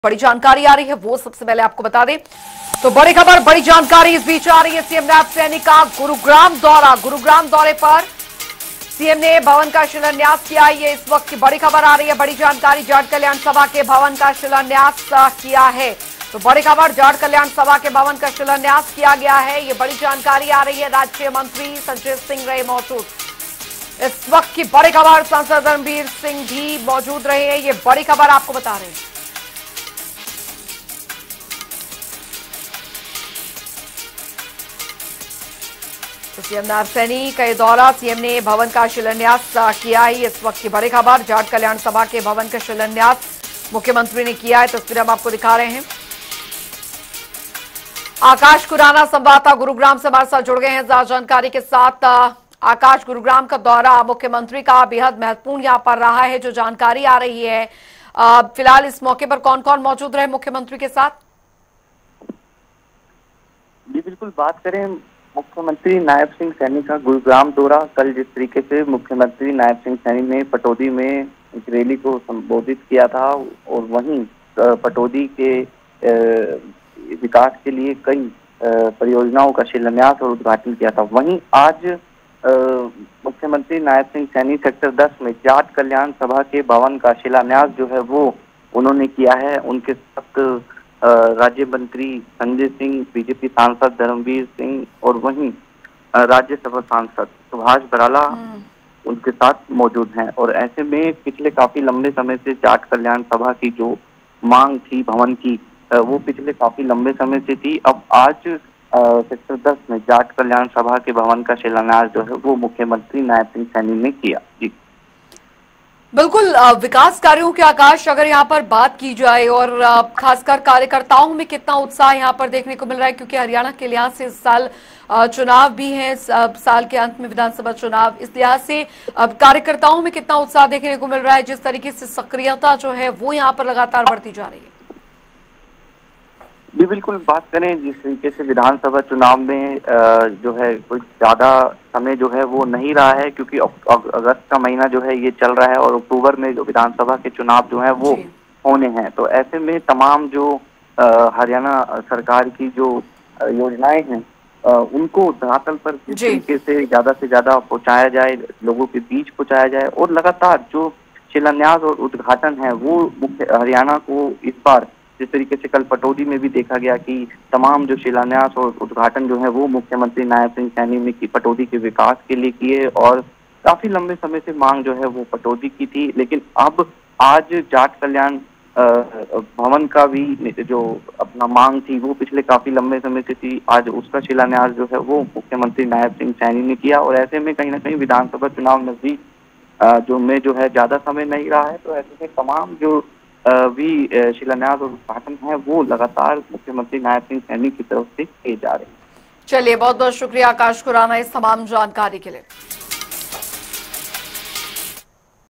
बड़ी जानकारी आ रही है, वो सबसे पहले आपको बता दें। तो बड़ी खबर, बड़ी जानकारी इस बीच आ रही है। सीएम नैब सैनी का गुरुग्राम दौरा। गुरुग्राम दौरे पर सीएम ने भवन का शिलान्यास किया। ये इस वक्त की बड़ी खबर आ रही है, बड़ी जानकारी। जाट कल्याण सभा के भवन का शिलान्यास किया है। तो बड़ी खबर, जाट कल्याण सभा के भवन का शिलान्यास किया गया है। ये बड़ी जानकारी आ रही है। राज्य मंत्री संजय सिंह रहे मौजूद। इस वक्त की बड़ी खबर, सांसद रणबीर सिंह भी मौजूद रहे हैं। ये बड़ी खबर आपको बता रहे हैं। सीएम नैब सैनी का दौरा, सीएम ने भवन का शिलान्यास किया है। इस वक्त की बड़ी खबर, जाट कल्याण सभा के भवन का शिलान्यास मुख्यमंत्री ने किया है। तस्वीर हम आपको दिखा रहे हैं। आकाश खुराना संवाददाता गुरुग्राम से हमारे साथ जुड़ गए हैं ज्यादा जानकारी के साथ। आकाश, गुरुग्राम का दौरा मुख्यमंत्री का बेहद महत्वपूर्ण यहां पर रहा है, जो जानकारी आ रही है। फिलहाल इस मौके पर कौन कौन मौजूद रहे मुख्यमंत्री के साथ? जी बिल्कुल, बात करें मुख्यमंत्री नायब सिंह सैनी का गुरुग्राम दौरा। कल जिस तरीके से मुख्यमंत्री नायब सिंह सैनी ने पटौदी में एक रैली को संबोधित किया था और वहीं पटौदी के विकास के लिए कई परियोजनाओं का शिलान्यास और उद्घाटन किया था, वहीं आज मुख्यमंत्री नायब सिंह सैनी सेक्टर 10 में जाट कल्याण सभा के भवन का शिलान्यास जो है वो उन्होंने किया है। उनके साथ राज्य मंत्री संजय सिंह, बीजेपी सांसद धर्मवीर सिंह और वहीं राज्यसभा सांसद सुभाष बराला उनके साथ मौजूद हैं। और ऐसे में पिछले काफी लंबे समय से जाट कल्याण सभा की जो मांग थी भवन की, वो पिछले काफी लंबे समय से थी। अब आज सेक्टर 10 में जाट कल्याण सभा के भवन का शिलान्यास जो है वो मुख्यमंत्री नायब सिंह सैनी ने किया। जी बिल्कुल, विकास कार्यों के आकाश अगर यहाँ पर बात की जाए और खासकर कार्यकर्ताओं में कितना उत्साह यहाँ पर देखने को मिल रहा है, क्योंकि हरियाणा के लिहाज से इस साल चुनाव भी है, साल के अंत में विधानसभा चुनाव, इस लिहाज से कार्यकर्ताओं में कितना उत्साह देखने को मिल रहा है, जिस तरीके से सक्रियता जो है वो यहाँ पर लगातार बढ़ती जा रही है? जी बिल्कुल, बात करें जिस तरीके से विधानसभा चुनाव में जो है कुछ ज्यादा समय जो है वो नहीं रहा है, क्योंकि अगस्त का महीना जो है ये चल रहा है और अक्टूबर में जो विधानसभा के चुनाव जो है वो होने हैं। तो ऐसे में तमाम जो हरियाणा सरकार की जो योजनाएं हैं उनको धरातल पर किस तरीके से ज्यादा पहुंचाया जाए, लोगों के बीच पहुंचाया जाए और लगातार जो शिलान्यास और उद्घाटन है वो हरियाणा को इस बार जिस तरीके से कल पटौदी में भी देखा गया कि तमाम जो शिलान्यास और उद्घाटन जो है वो मुख्यमंत्री नायब सिंह सैनी ने की पटौदी के विकास के लिए किए और काफी लंबे समय से मांग जो है वो पटौदी की थी। लेकिन अब आज जाट कल्याण भवन का भी जो अपना मांग थी वो पिछले काफी लंबे समय से थी, आज उसका शिलान्यास जो है वो मुख्यमंत्री नायब सिंह सैनी ने किया। और ऐसे में कहीं ना कहीं विधानसभा चुनाव नजदीक जो है ज्यादा समय नहीं रहा है, तो ऐसे में तमाम जो भी शिलान्यास और उद्घाटन है वो लगातार मुख्यमंत्री नायब सिंह सैनी की तरफ से किए जा रहे हैं। चलिए, बहुत बहुत शुक्रिया आकाश खुराना इस तमाम जानकारी के लिए।